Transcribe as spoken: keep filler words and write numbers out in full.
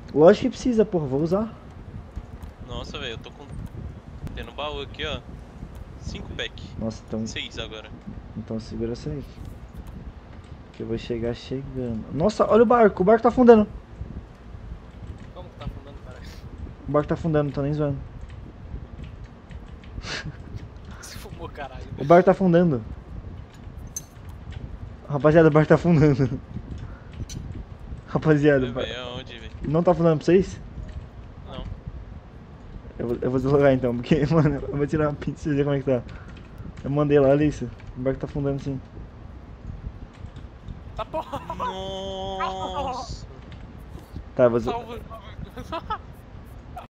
Lógico que precisa, porra, vou usar. Nossa, velho, eu tô com... Tem no baú aqui, ó. cinco pack. Nossa, então, seis agora. então segura essa aí. Que eu vou chegar chegando. Nossa, olha o barco, o barco tá afundando. Como que tá afundando, cara? O barco tá afundando, não tô nem zoando. Se fumou, caralho. O barco tá afundando. Rapaziada, o barco tá afundando. Rapaziada, o Olha, barco... velho, aonde, velho? Não tá afundando pra vocês? Não. Eu vou, eu vou deslogar então, porque, mano, eu vou tirar uma pinça pra vocês verem como é que tá. Eu mandei lá, olha isso. O barco tá afundando sim. Tá porra. Nossa. Tá, eu vou, Salva.